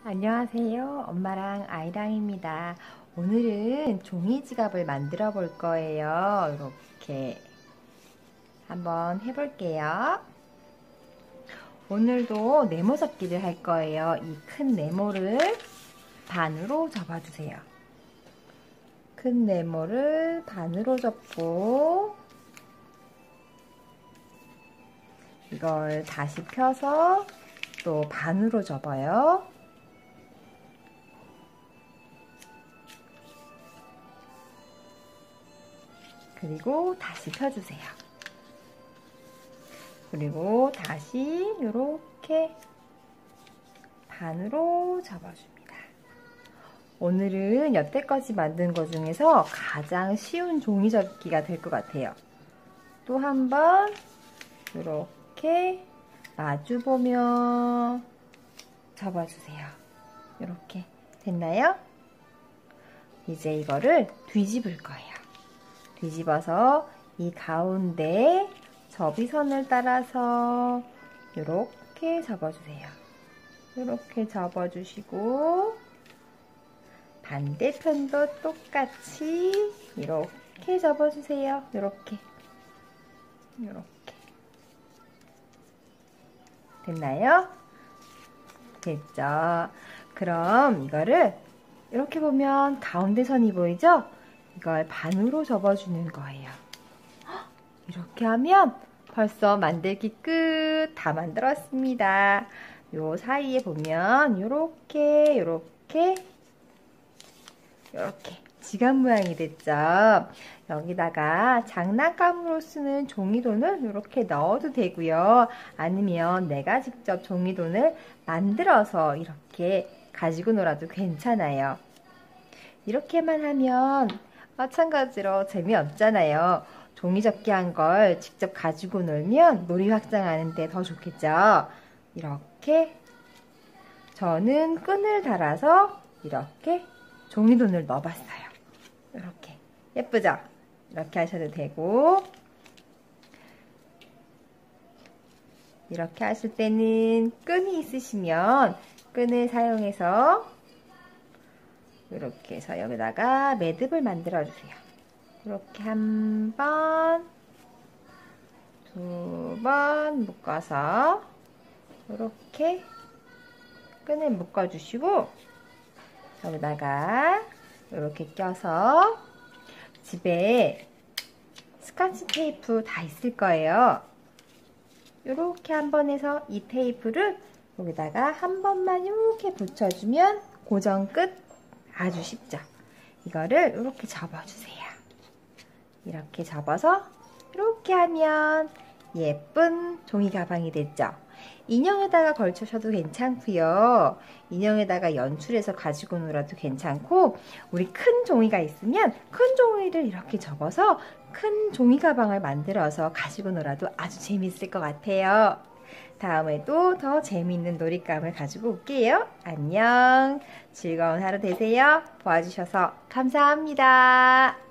안녕하세요. 엄마랑 아이랑입니다. 오늘은 종이 지갑을 만들어 볼 거예요. 이렇게 한번 해볼게요. 오늘도 네모 접기를 할 거예요. 이 큰 네모를 반으로 접어주세요. 큰 네모를 반으로 접고 이걸 다시 펴서 또 반으로 접어요. 그리고 다시 펴주세요. 그리고 다시 이렇게 반으로 접어줍니다. 오늘은 여태까지 만든 것 중에서 가장 쉬운 종이 접기가 될 것 같아요. 또 한 번 이렇게 마주보며 접어주세요. 이렇게 됐나요? 이제 이거를 뒤집을 거예요. 뒤집어서 이 가운데 접이선을 따라서 이렇게 접어주세요. 이렇게 접어주시고 반대편도 똑같이 이렇게 접어주세요. 이렇게 됐나요? 됐죠? 그럼 이거를 이렇게 보면 가운데 선이 보이죠? 이걸 반으로 접어주는 거예요. 이렇게 하면 벌써 만들기 끝! 다 만들었습니다. 요 사이에 보면 이렇게 지갑 모양이 됐죠. 여기다가 장난감으로 쓰는 종이돈을 이렇게 넣어도 되고요. 아니면 내가 직접 종이돈을 만들어서 이렇게 가지고 놀아도 괜찮아요. 이렇게만 하면 마찬가지로 재미없잖아요. 종이 접기 한 걸 직접 가지고 놀면 놀이 확장하는 데 더 좋겠죠. 이렇게 저는 끈을 달아서 이렇게 종이돈을 넣어봤어요. 이렇게 예쁘죠? 이렇게 하셔도 되고 이렇게 하실 때는 끈이 있으시면 끈을 사용해서 이렇게 해서 여기다가 매듭을 만들어 주세요. 이렇게 한 번, 두 번 묶어서 이렇게 끈을 묶어 주시고 여기다가 이렇게 껴서 집에 스카치 테이프 다 있을 거예요. 이렇게 한 번 해서 이 테이프를 여기다가 한 번만 이렇게 붙여주면 고정 끝. 아주 쉽죠? 이거를 이렇게 접어주세요. 이렇게 접어서 이렇게 하면 예쁜 종이 가방이 됐죠? 인형에다가 걸쳐셔도 괜찮고요. 인형에다가 연출해서 가지고 놀아도 괜찮고 우리 큰 종이가 있으면 큰 종이를 이렇게 접어서 큰 종이 가방을 만들어서 가지고 놀아도 아주 재밌을 것 같아요. 다음에도 더 재미있는 놀잇감을 가지고 올게요. 안녕. 즐거운 하루 되세요. 봐주셔서 감사합니다.